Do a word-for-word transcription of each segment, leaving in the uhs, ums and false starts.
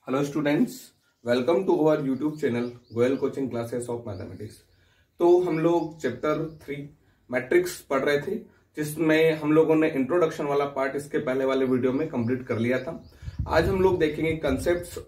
Hello students, welcome to our YouTube channel Goyal coaching classes of mathematics. तो हम लोग chapter three matrix पढ़ रहे थे, जिसमें हम लोगों ने इंट्रोडक्शन वाला पार्ट इसके पहले वाले वीडियो में कंप्लीट कर लिया था। आज हम लोग देखेंगे concepts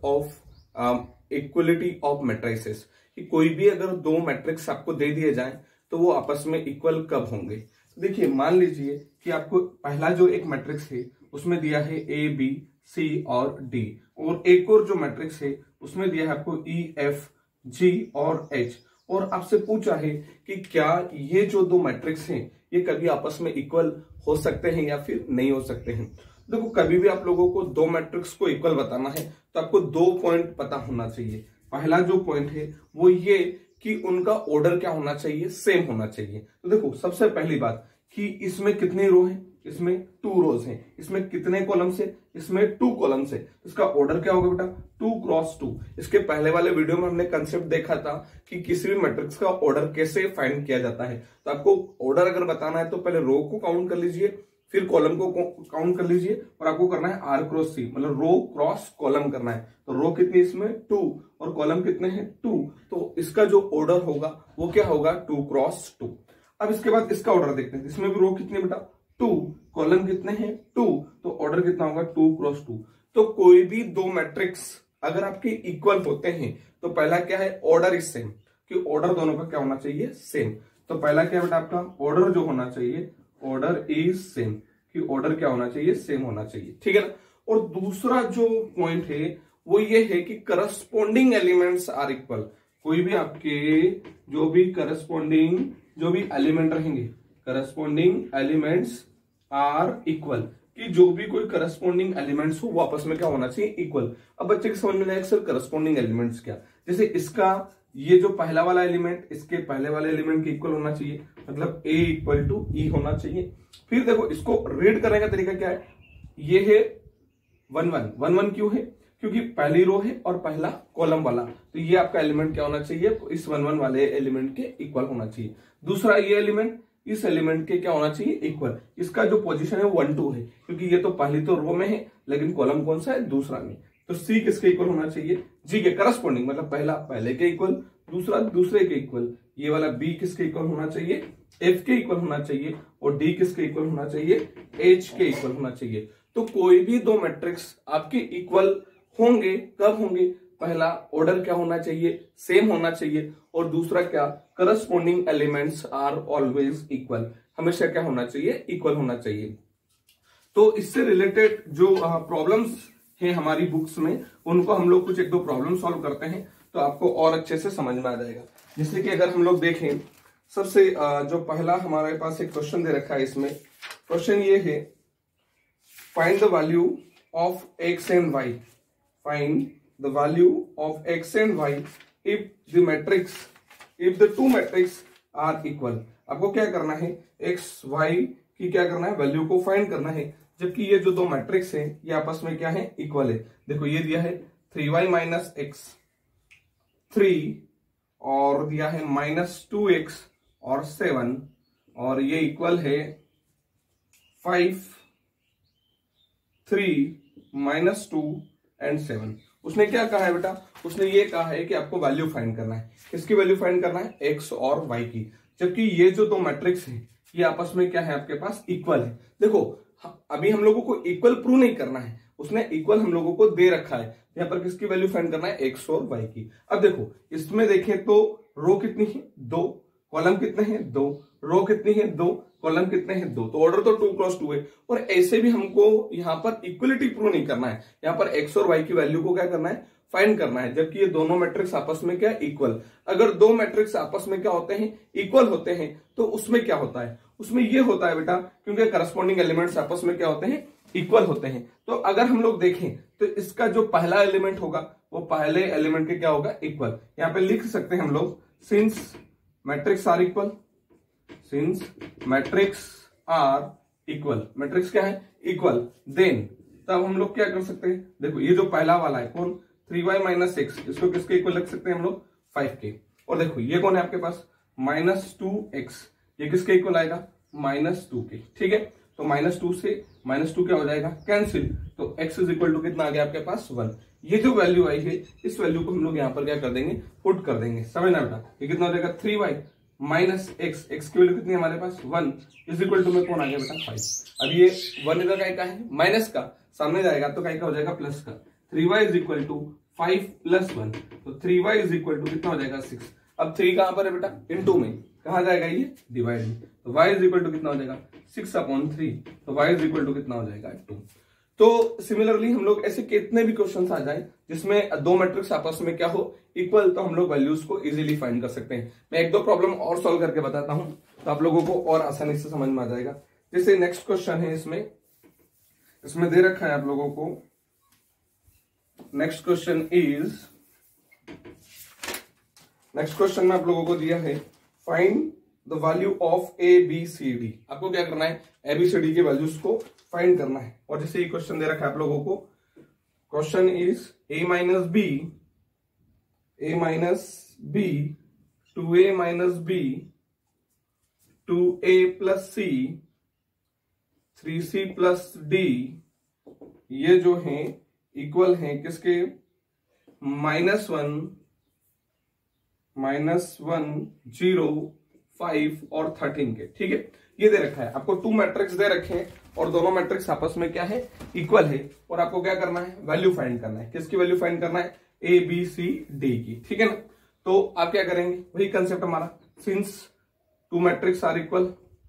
of equality of matrices, कि कोई भी अगर दो मैट्रिक्स आपको दे दिए जाएं तो वो आपस में इक्वल कब होंगे। तो देखिए, मान लीजिए कि आपको पहला जो एक मैट्रिक्स है उसमें दिया है ए बी सी और डी, और एक और जो मैट्रिक्स है उसमें दिया है आपको ई एफ जी और एच, और आपसे पूछा है कि क्या ये जो दो मैट्रिक्स हैं ये कभी आपस में इक्वल हो सकते हैं या फिर नहीं हो सकते हैं। देखो, कभी भी आप लोगों को दो मैट्रिक्स को इक्वल बताना है तो आपको दो पॉइंट पता होना चाहिए। पहला जो पॉइंट है वो ये कि उनका ऑर्डर क्या होना चाहिए, सेम होना चाहिए। तो देखो, सबसे पहली बात कि इसमें कितने रो हैं, इसमें टू रोज हैं, इसमें कितने कॉलम्स है, इसमें टू कॉलम्स है। इसका ऑर्डर क्या होगा बेटा, टू क्रॉस टू। इसके पहले वाले वीडियो में हमने कंसेप्ट देखा था कि किसी भी मैट्रिक्स का ऑर्डर कैसे फाइंड किया जाता है। तो आपको ऑर्डर अगर बताना है तो पहले रो को काउंट कर लीजिए, फिर कॉलम को काउंट कर लीजिए, और आपको करना है आर क्रॉस सी, मतलब रो क्रॉस कॉलम करना है। तो रो कितनी इसमें टू और कॉलम कितने हैं टू, तो इसका जो ऑर्डर होगा वो क्या होगा, टू क्रॉस टू। अब इसके बाद इसका ऑर्डर देखते हैं, इसमें भी रो कितनी बेटा, टू, कॉलम कितने हैं टू, तो ऑर्डर कितना होगा, टू क्रॉस टू। तो कोई भी दो मैट्रिक्स अगर आपके इक्वल होते हैं तो पहला क्या है, ऑर्डर इज सेम, कि ऑर्डर दोनों का क्या होना चाहिए, सेम। तो पहला क्या बेटा आपका ऑर्डर जो होना चाहिए, ऑर्डर इज सेम, कि ऑर्डर क्या होना चाहिए, सेम होना चाहिए, ठीक है ना। और दूसरा जो पॉइंट है वो ये है कि करस्पॉन्डिंग एलिमेंट्स आर इक्वल। कोई भी आपके जो भी करस्पॉन्डिंग जो भी एलिमेंट रहेंगे, करस्पॉन्डिंग एलिमेंट्स आर इक्वल, कि जो भी कोई करस्पॉन्डिंग एलिमेंट्स हो वो आपस में क्या होना चाहिए, इक्वल। अब बच्चे की समझ में आएगा सर करस्पॉन्डिंग एलिमेंट्स क्या, जैसे इसका ये जो पहला वाला एलिमेंट इसके पहले वाले एलिमेंट के इक्वल होना चाहिए, मतलब ए इक्वल टू ई होना चाहिए। फिर देखो, इसको रीड करने का तरीका क्या है, ये है वन वन, वन वन क्यों है, क्योंकि पहली रो है और पहला कॉलम वाला, तो ये आपका एलिमेंट क्या होना चाहिए, इस वन वन वाले एलिमेंट के इक्वल होना चाहिए। दूसरा, ये एलिमेंट इस एलिमेंट के क्या होना चाहिए, इक्वल। इसका जो पोजीशन है वन टू है, क्योंकि ये तो पहली तो रो में है लेकिन कॉलम कौन सा है, दूसरा में। तो सी किसके इक्वल होना चाहिए, जी के करस्पॉन्डिंग, मतलब पहला पहले के इक्वल, दूसरा दूसरे के इक्वल। ये वाला बी किसके इक्वल होना चाहिए, एफ के इक्वल होना चाहिए, और डी किसके इक्वल होना चाहिए, एच के इक्वल होना चाहिए। तो कोई भी दो मैट्रिक्स आपके इक्वल होंगे, कब होंगे, पहला ऑर्डर क्या होना चाहिए, सेम होना चाहिए, और दूसरा क्या, corresponding elements are always equal, हमेशा क्या होना चाहिए, इक्वल होना चाहिए। तो इससे रिलेटेड जो प्रॉब्लम्स हैं हमारी बुक्स में, उनको हम लोग कुछ एक दो प्रॉब्लम सॉल्व करते हैं तो आपको और अच्छे से समझ में आ जाएगा। जैसे कि अगर हम लोग देखें, सबसे जो पहला हमारे पास एक क्वेश्चन दे रखा है, इसमें क्वेश्चन ये है, find the value of x and y, find the value of x and y if the matrix if the two matrix are equal। आपको क्या करना है, x y की क्या करना है, वैल्यू को फाइंड करना है, जबकि ये जो दो मैट्रिक्स हैं ये आपस में क्या है, इक्वल है। देखो, ये दिया है three y minus x three, और दिया है माइनस टू एक्स और सेवन, और ये इक्वल है five three minus two and seven. उसने क्या कहा है बेटा, उसने ये कहा है कि आपको वैल्यू फाइंड करना है, किसकी वैल्यू फाइंड करना है, एक्स और वाई की, जबकि ये जो दो मैट्रिक्स है ये आपस में क्या है, आपके पास इक्वल है। देखो, अभी हम लोगों को इक्वल प्रूव नहीं करना है, उसने इक्वल हम लोगों को दे रखा है, यहाँ पर किसकी वैल्यू फाइंड करना है, एक्स और वाई की। अब देखो, इसमें देखें तो रो कितनी है, दो, कॉलम कितने हैं, दो, रो कितनी है, दो, कॉलम कितने हैं, दो, तो ऑर्डर तो टू क्रॉस टू है। और ऐसे भी हमको यहाँ पर इक्वलिटी प्रूव नहीं करना है, यहाँ पर एक्स और वाई की वैल्यू को क्या करना है, फाइंड करना है, जबकि ये दोनों मैट्रिक्स आपस में क्या, इक्वल। अगर दो मैट्रिक्स आपस में क्या होते हैं, इक्वल होते हैं, तो उसमें क्या होता है, उसमें ये होता है बेटा, क्योंकि करस्पॉन्डिंग एलिमेंट्स आपस में क्या होते हैं, इक्वल होते हैं। तो अगर हम लोग देखें तो इसका जो पहला एलिमेंट होगा वो पहले एलिमेंट के क्या होगा, इक्वल। यहाँ पे लिख सकते हैं हम लोग, since matrix are equal, since matrix are equal, matrix क्या है, इक्वल, देन तब हम लोग क्या कर सकते हैं, देखो ये जो पहला वाला है कौन, थ्री वाई माइनस सिक्स, इसको किसके इक्वल लिख सकते हैं हम लोग, फाइव के। और देखो ये कौन है आपके पास, माइनस टू एक्स, ये किसके इक्वल आएगा, माइनस टू के, ठीक है। तो माइनस टू से माइनस टू क्या हो जाएगा, कैंसिल। तो x इज इक्वल टू कितना आ गया आपके पास, वन। ये जो वैल्यू आई है इस वैल्यू को हम लोग यहाँ पर क्या कर देंगे, पुट कर देंगे। समझना बेटा, ये कितना हो जाएगा, three y minus x, x की वैल्यू कितनी है हमारे पास, वन, इज इक्वल टू में कौन आ गया बेटा, फाइव। अब ये वन इधर का है माइनस का, सामने जाएगा तो का हो जाएगा प्लस का। Three y is equal to five plus one, तो three y is equal to कितना हो जाएगा, सिक्स। अब थ्री कहां पर है बेटा, इनटू में, कहा जाएगा ये, डिवाइड में, तो y इज इक्वल टू कितना हो जाएगा, सिक्स अपॉन थ्री, तो y इज इक्वल टू कितना हो जाएगा, टू। तो सिमिलरली हम लोग ऐसे कितने भी क्वेश्चंस आ जाए जिसमें दो मैट्रिक्स आपस में क्या हो, इक्वल, तो हम लोग वैल्यूज को इजीली फाइंड कर सकते हैं। मैं एक दो प्रॉब्लम और सॉल्व करके बताता हूं तो आप लोगों को और आसानी से समझ में आ जाएगा। जैसे नेक्स्ट क्वेश्चन है, इसमें इसमें दे रखा है आप लोगों को, next question is, next question में आप लोगों को दिया है find the value of A B C D. आपको क्या करना है, ए बी सी डी के वैल्यूज को फाइंड करना है। और जैसे ये क्वेश्चन दे रखा है आप लोगों को, question is A minus B, A minus B two A minus B two A plus C three C plus D, ये जो है इक्वल है किसके, minus one minus one zero five और थर्टीन के। ठीक है, ये दे रखा है आपको, टू मैट्रिक्स दे रखे हैं और दोनों मैट्रिक्स आपस में क्या है, इक्वल है। और आपको क्या करना है, वैल्यू फाइंड करना है। किसकी वैल्यू फाइंड करना है, ए बी सी डी की। ठीक है ना, तो आप क्या करेंगे, वही कंसेप्ट हमारा, since two matrix are equal,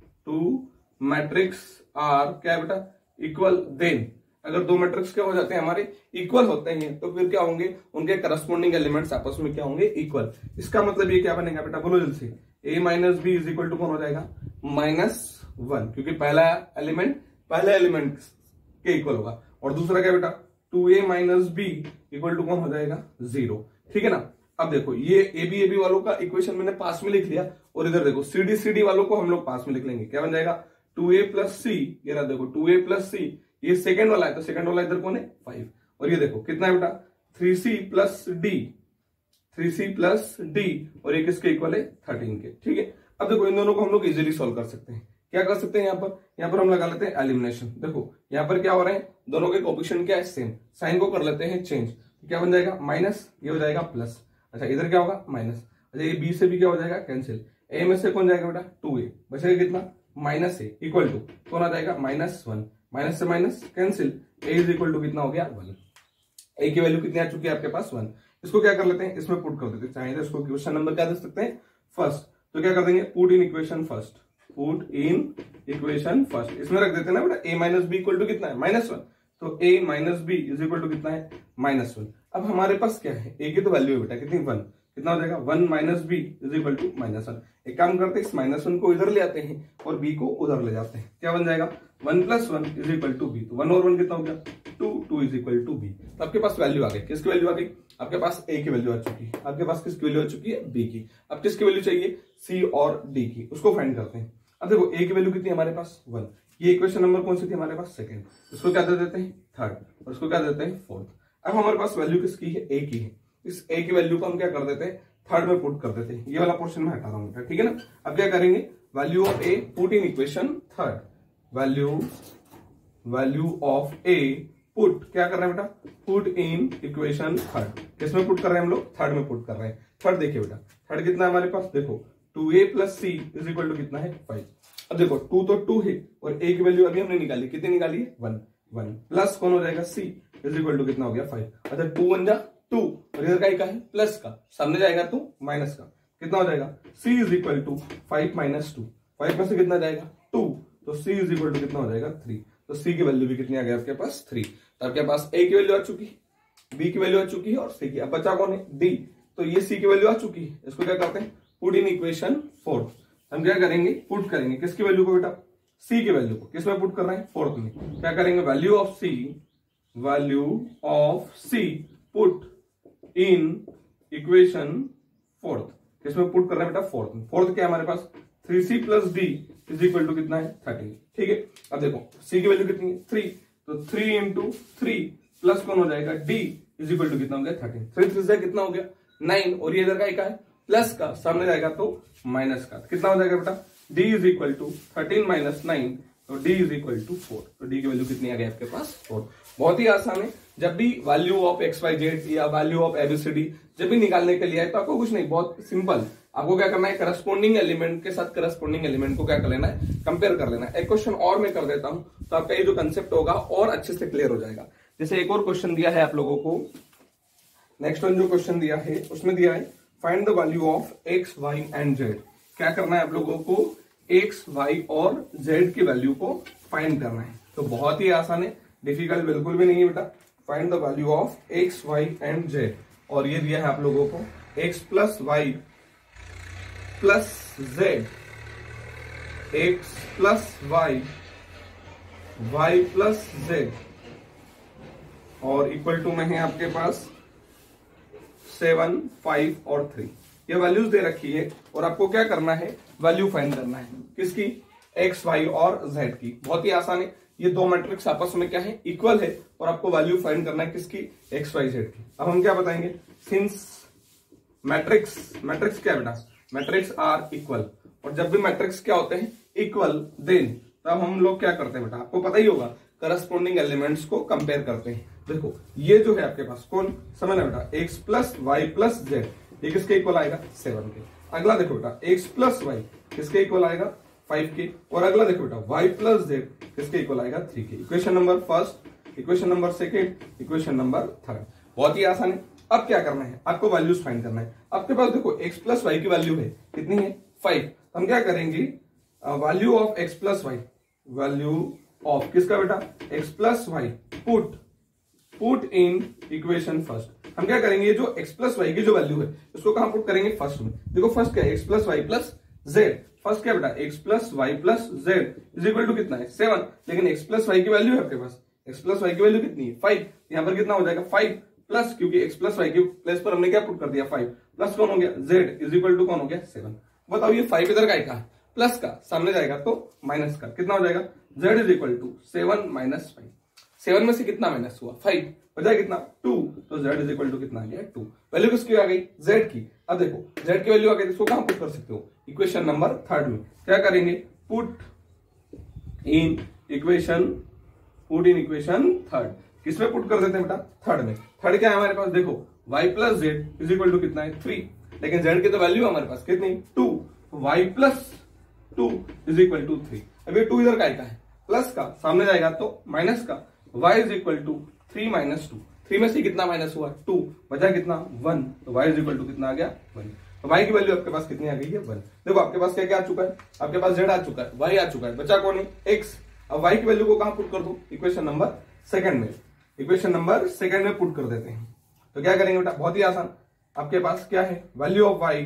two matrix are क्या है बेटा, इक्वल, देन अगर दो मैट्रिक्स क्या हो जाते हैं हमारे, इक्वल होते हैं, तो फिर क्या होंगे, उनके करस्पॉन्डिंग एलिमेंट्स आपस में क्या होंगे, इक्वल। इसका मतलब ये क्या बनेगा बेटा, बोलो जल्दी से, A minus B is equal to कौन हो जाएगा, माइनस वन, क्योंकि पहला एलिमेंट पहले एलिमेंट के इक्वल होगा। और दूसरा क्या बेटा, two A minus B equal to कौन हो जाएगा, जीरो। ठीक है ना। अब देखो ये ए बी ए बी वालों का इक्वेशन मैंने पास में लिख लिया, और इधर देखो सी डी सी डी वालों को हम लोग पास में लिख लेंगे। क्या बन जाएगा, टू ए प्लस सी, ये रहा देखो टू ए प्लस सी, ये सेकंड वाला है तो सेकंड वाला इधर कौन है, फाइव। और ये देखो कितना है बेटा, three C plus D, three C plus D, और ये किसके इक्वल है, थर्टीन के। ठीक है, अब देखो इन दोनों को हम लोग इजीली सॉल्व कर सकते हैं। क्या कर सकते हैं, यहाँ पर यहाँ पर हम लगा लेते हैं एलिमिनेशन। देखो यहाँ पर क्या हो रहा है, दोनों के कोएफिशिएंट क्या है, सेम, साइन को कर लेते हैं चेंज, तो क्या बन जाएगा, माइनस, ये हो जाएगा प्लस। अच्छा इधर क्या होगा, माइनस। अच्छा ये बी से भी क्या हो जाएगा, कैंसिल। ए में से कौन जाएगा बेटा, टू ए, बचेगा कितना, माइनस ए, इक्वल टू कौन आ जाएगा, माइनस वन, माइनस से minus cancel, A is equal to कितना हो गया, वन। ए की वैल्यू कितनी आ चुकी है आपके पास, वन। इसको क्या कर लेते हैं, इसमें पुट कर देते हैं, चाहे तो इसको क्वेश्चन नंबर क्या दे सकते हैं, फर्स्ट। तो क्या कर देंगे, put in equation first, put in equation first. इसमें रख देते हैं ना बेटा, A minus B equal to कितना है, माइनस वन, तो A minus B is equal to कितना है, माइनस वन। अब हमारे पास क्या है, ए की तो वैल्यू है बेटा कितनी, वन, कितना हो जाएगा, one minus B is equal to minus one. एक काम करते हैं, इस माइनस वन को इधर ले आते हैं और बी को उधर ले जाते हैं। क्या बन जाएगा, one plus one is equal to B, तो वन और वन कितना हो गया, two, two is equal to B. तो आपके पास वैल्यू आ गई, किसकी वैल्यू आ गई, आपके पास ए की वैल्यू आ चुकी है, आपके पास किसकी वैल्यू आ चुकी है, बी की। अब किसकी वैल्यू चाहिए, सी और डी की, उसको फाइंड करते हैं। अब देखो ए की वैल्यू कितनी है हमारे पास, वन। ये इक्वेशन नंबर कौन सी थी हमारे पास, सेकंड। इसको क्या दे देते हैं, थर्ड, और इसको क्या देते हैं, फोर्थ। अब हमारे पास वैल्यू किसकी है, ए की है। इस ए की वैल्यू को हम क्या कर देते हैं, थर्ड में पुट कर देते हैं। ये वाला पोर्शन में हटा रहा हूं, ठीक है ना। अब क्या करेंगे, value of A put in equation third, value value of A put, क्या कर रहे हैं बेटा, पुट इन इक्वेशन थर्ड। किसमें पुट कर रहे हैं हम लोग, थर्ड में पुट कर रहे हैं। थर्ड देखिए बेटा, थर्ड कितना है हमारे पास, देखो two A plus C is equal to कितना है, फाइव। अब देखो टू तो टू है और ए की वैल्यू अभी हमने निकाली, कितनी निकाली है, वन, वन प्लस कौन हो जाएगा, सी इज इक्वल टू कितना हो गया, फाइव। अच्छा टू वन जा टू, और इधर का ही का है, प्लस का, सामने जाएगा तो माइनस का, कितना हो जाएगा, C is equal to five minus two, five में से कितना जाएगा, टू, तो सी इज इक्वल टू कितना हो जाएगा, थ्री। तो सी की वैल्यू भी कितनी आ गई आपके पास, थ्री। तो आपके पास ए की वैल्यू आ चुकी है, बी की वैल्यू आ चुकी है और सी की। अब बचा कौन है, डी। तो ये सी की वैल्यू आ चुकी है, इसको क्या करते हैं, पुट इन इक्वेशन फोर्थ। हम क्या करेंगे, पुट करेंगे किसकी वैल्यू को बेटा, सी की वैल्यू को। किसमें पुट कर रहे हैं, फोर्थ में। क्या करेंगे, value of C, value of C put in equation fourth. किसमें पुट कर रहे हैं बेटा, फोर्थ में। फोर्थ क्या है हमारे पास, three C plus D is equal to कितना है, थर्टीन। ठीक है, अब देखो सी की वैल्यू कितनी है, थ्री, तो थ्री इंटू थ्री प्लस कौन हो जाएगा, डी इज इक्वल टू कितना हो गया, थर्टीन। थ्री थ्री से कितना हो गया, नाइन, और ये इधर का एक है प्लस का, सामने जाएगा तो माइनस का, कितना हो जाएगा बेटा, D is equal to thirteen minus nine, तो D is equal to four. तो डी की वैल्यू कितनी आ गई आपके पास? फोर। बहुत ही आसान है। जब भी value of x y z या वैल्यू ऑफ एबीसीडी जब भी निकालने के लिए है तो आपको कुछ नहीं, बहुत सिंपल, आपको क्या करना है, करस्पॉन्डिंग एलिमेंट के साथ करस्पॉन्डिंग एलिमेंट को क्या कर लेना है, कंपेयर कर लेना है। एक क्वेश्चन और मैं कर देता हूं तो आपका ये जो कंसेप्ट होगा और अच्छे से क्लियर हो जाएगा। जैसे एक और क्वेश्चन दिया है आप लोगों को, नेक्स्ट वन जो क्वेश्चन दिया है उसमें दिया है find the value of x y and z. क्या करना है आप लोगों को, एक्स वाई और जेड की वैल्यू को फाइंड करना है। तो बहुत ही आसान है, डिफिकल्ट बिल्कुल भी नहीं है बेटा। Find the value of x y and z, और ये दिया है आप लोगों को x plus y plus z, x plus y, y plus z, और इक्वल टू में है आपके पास सेवन, फाइव और थ्री। ये वैल्यूज दे रखी है और आपको क्या करना है, वैल्यू फाइंड करना है किसकी, एक्स वाई और जेड की। बहुत ही आसान है, ये दो मैट्रिक्स आपस में क्या है, इक्वल है, और आपको वैल्यू फाइंड करना है किसकी, एक्स वाई जेड की। अब हम क्या बताएंगे, सिंस मैट्रिक्स, मैट्रिक्स क्या बेटा, मैट्रिक्स आर इक्वल, और जब भी मैट्रिक्स क्या होते हैं, इक्वल, देन तब हम लोग क्या करते हैं बेटा, आपको पता ही होगा, करस्पॉन्डिंग एलिमेंट्स को कंपेयर करते हैं। देखो ये जो है आपके पास कौन, समझना बेटा, x plus y plus z, ये किसके इक्वल आएगा, सेवन के। अगला देखो बेटा, एक्स प्लस वाई किसके इक्वल आएगा, फाइव के, और अगला देखो बेटा वाई प्लस जेड किसके इक्वल आएगा, थ्री के। Equation number first, equation number second, equation number third. बहुत ही आसान है। अब क्या करना है, आपको वैल्यूज फाइंड करना है। आपके पास देखो एक्स प्लस वाई की वैल्यू है कितनी है, फाइव। हम क्या करेंगे, value of x plus y, value of किसका बेटा, x plus y, put put in equation first. हम क्या करेंगे, ये जो एक्स प्लस वाई की जो वैल्यू है उसको कहां पुट करेंगे, फर्स्ट में। देखो फर्स्ट क्या है, x plus y plus z. First क्या बेटा, x plus y plus z is equal to कितना है, सेवन। लेकिन एक्स प्लस वाई की वैल्यू है आपके पास, एक्स प्लस वाई की वैल्यू कितनी है, फाइव। यहाँ पर कितना हो जाएगा, फाइव प्लस, क्योंकि एक्स प्लस वाई की प्लेस पर हमने क्या पुट कर दिया, फाइव, प्लस कौन हो गया, जेड इज इक्वल टू कौन हो गया, सेवन। बताओ ये फाइव इधर का है, प्लस का, सामने जाएगा तो माइनस का, कितना हो जाएगा, z is equal to seven minus five. Seven में से कितना माइनस हुआ, फाइव, बचा कितना, टू, तो z इज इक्वल टू कितना आ गया, टू। वैल्यू किसकी आ गई, z की। अब देखो z की वैल्यू आ गई, इसको कहां पुट कर सकते हो, इक्वेशन नंबर थर्ड में। क्या करेंगे, put in equation, put in equation third. किसमें पुट कर देते हैं बेटा, थर्ड में। थर्ड क्या है हमारे पास, देखो y plus z is equal to कितना है, थ्री। लेकिन z की तो वैल्यू हमारे पास कितनी, two, y plus two is equal to three. अब ये टू इधर का है, प्लस का, सामने जाएगा तो माइनस का, y is equal to three minus two. Three में से कितना माइनस हुआ, टू, बचा कितना, वन, तो y इज इक्वल टू कितना आ गया, वन। तो y की वैल्यू आपके पास कितनी आ गई है, वन। देखो आपके पास क्या क्या आ चुका है, आपके पास z आ चुका है, y आ चुका है, बचा कौन है, x। अब y की वैल्यू को कहां पुट कर दो, इक्वेशन नंबर सेकंड में। इक्वेशन नंबर सेकंड में पुट कर देते हैं। तो क्या करेंगे बेटा, बहुत ही आसान, आपके पास क्या है, value of y,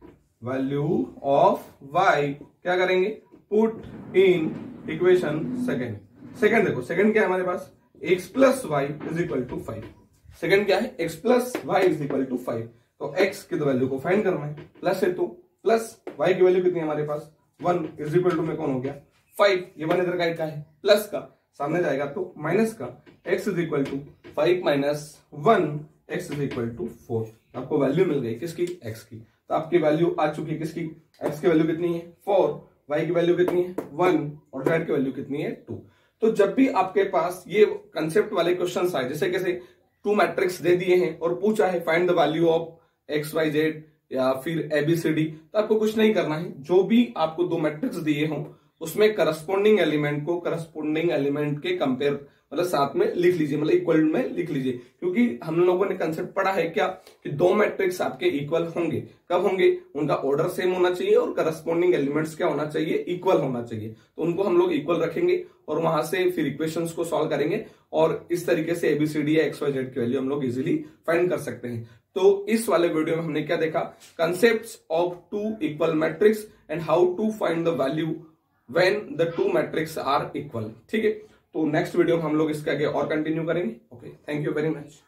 value of y क्या करेंगे, put in equation second. Second देखो, सेकंड क्या है हमारे पास, x plus y is equal to five. Second क्या है, x plus y is equal to five. तो x की तो वैल्यू को फाइंड करना है, प्लस है तो प्लस, y की वैल्यू कितनी है हमारे पास, वन इज इक्वल टू में कौन हो गया, फाइव। ये वन इधर का है, प्लस का, सामने जाएगा तो माइनस का, x is equal to five minus one, x is equal to four. आपको वैल्यू मिल गई किसकी, x की। तो आपकी वैल्यू आ चुकी है किसकी, x की वैल्यू कितनी है, फोर, y की वैल्यू कितनी है, वन, और z की वैल्यू कितनी है, टू। तो जब भी आपके पास ये कंसेप्ट वाले क्वेश्चंस आए, जैसे कैसे टू मैट्रिक्स दे दिए हैं और पूछा है find the value of x y z या फिर एबीसीडी, तो आपको कुछ नहीं करना है। जो भी आपको दो मैट्रिक्स दिए हों उसमें करस्पॉन्डिंग एलिमेंट को करस्पॉन्डिंग एलिमेंट के कंपेयर, मतलब साथ में लिख लीजिए, मतलब इक्वल में लिख लीजिए। क्योंकि हम लोगों ने कंसेप्ट पढ़ा है क्या, कि दो मैट्रिक्स आपके इक्वल होंगे, कब होंगे, उनका ऑर्डर सेम होना चाहिए और करस्पॉन्डिंग एलिमेंट्स क्या होना चाहिए, इक्वल होना चाहिए। तो उनको हम लोग इक्वल रखेंगे और वहां से फिर इक्वेशंस को सॉल्व करेंगे, और इस तरीके से एबीसीडी या एक्स वाई जेड की वैल्यू हम लोग इजिली फाइंड कर सकते हैं। तो इस वाले वीडियो में हमने क्या देखा, concepts of two equal matrix and how to find the value when the two matrix are equal. ठीक है, तो नेक्स्ट वीडियो में हम लोग इसके आगे और कंटिन्यू करेंगे। Okay, thank you very much.